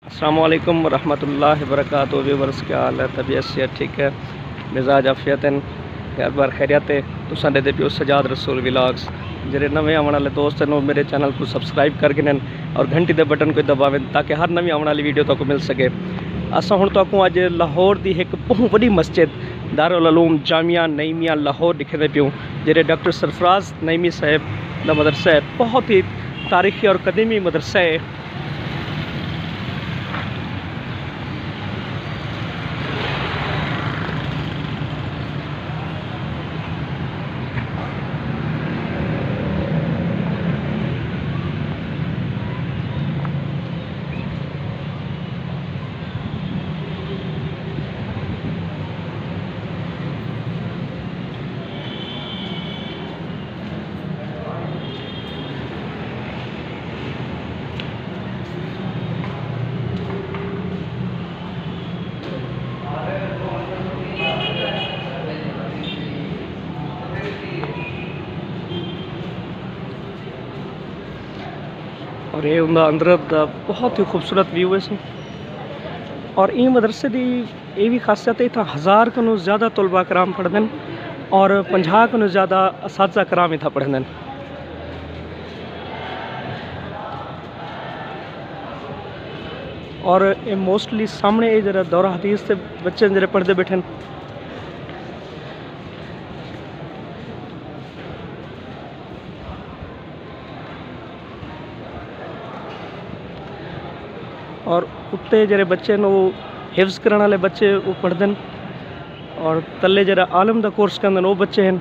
अस्सलामु अलैकुम रहमतुल्लाहि व बरकातुहू। व्यूअर्स क्या हाल है? तबीयत से ठीक है, मिजाज आफियतन, घर बार खैरियत है। तो साडे दे पियो सजाद रसूल व्लॉग्स जेरे नवे आने वाले दोस्त हैं मेरे चैनल को सबसक्राइब करके और घंटी के बटन को दबावें ताकि हर नवी आने वाली वीडियो तक मिल सके। असां हुण तक अज लाहौर की एक बहुत बड़ी मस्जिद दारुल उलूम जामिया नईमिया लाहौर दिखते पियूँ जेरे डॉक्टर सरफराज नईमी साहब का मदरसा है। बहुत ही तारीखी और कदीमी मदरसा है। और ये उनका अंदर का बहुत ही खूबसूरत व्यू है। और ये मदरसे की ये भी खासियत है, इतना 1000 को ज़्यादा तलबा कराम पढ़ते हैं और 50 को ज़्यादा असातिज़ा कराम इतना पढ़ते हैं। और ये मोस्टली सामने ये जरा दौरा हदीस से बच्चे जरा पढ़ते बैठे। और उत्ते जरे बच्चे वो हिफ्ज़ करने वाले बच्चे वो पढ़ते हैं और तले जरा आलम का कोर्स करते वो बच्चे हैं।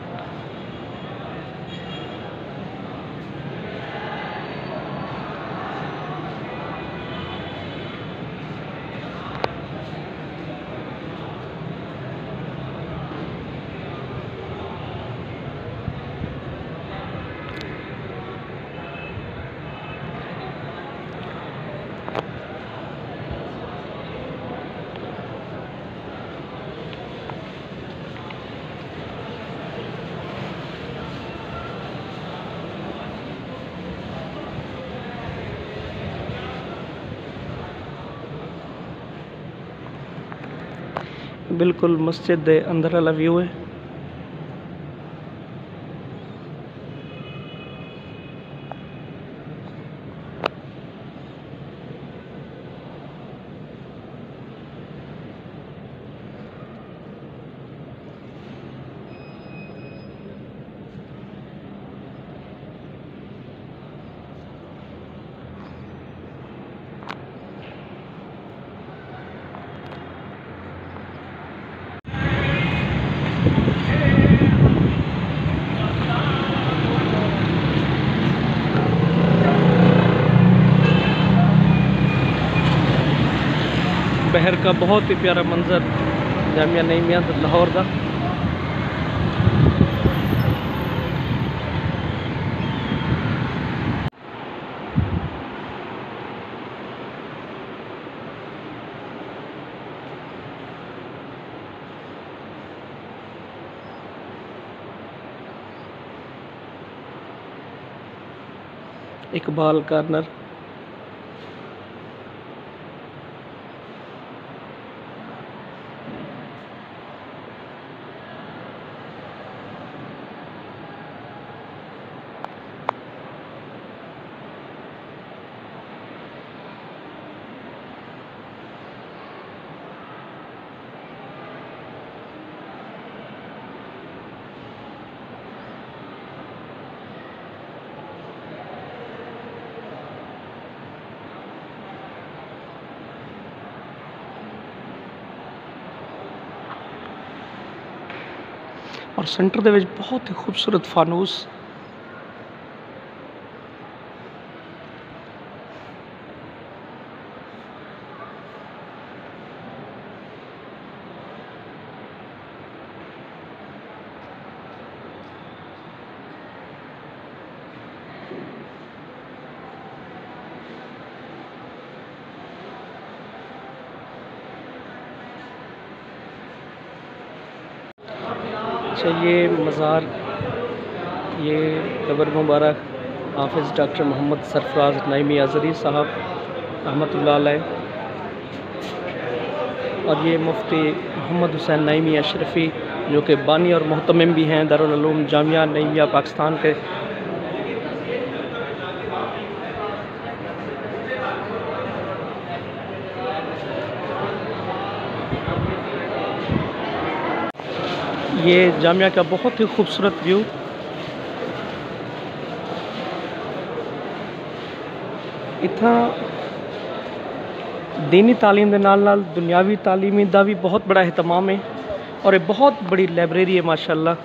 बिल्कुल मस्जिद दे अंदर वाला व्यू है। बहर का बहुत ही प्यारा मंजर जामिया नईमिया लाहौर का। इकबाल कार्नर और सेंटर दे विच बहुत ही खूबसूरत फानूस। अच्छा ये मज़ार, ये कब्र मुबारक हाफिज़ डॉक्टर मोहम्मद सरफराज नईमी अज़री साहब रहमतुल्लाह अलैह और ये मुफ्ती मोहम्मद हुसैन नईमी अशरफ़ी जो कि बानी और मोहतमिम भी हैं दारुल उलूम जामिया नईमिया पाकिस्तान के। ये जामिया का बहुत ही खूबसूरत व्यू। इतना दीनी तालीम के नाल नाल दुनियावी तालीम का भी बहुत बड़ा एहतमाम है और एक बहुत बड़ी लाइब्रेरी है माशाअल्लाह,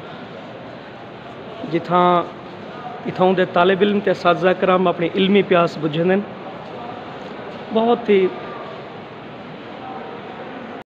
जिथा इतों के तालिब इल्म ते असातिज़ा कराम अपनी इल्मी प्यास बुझेंदे। बहुत ही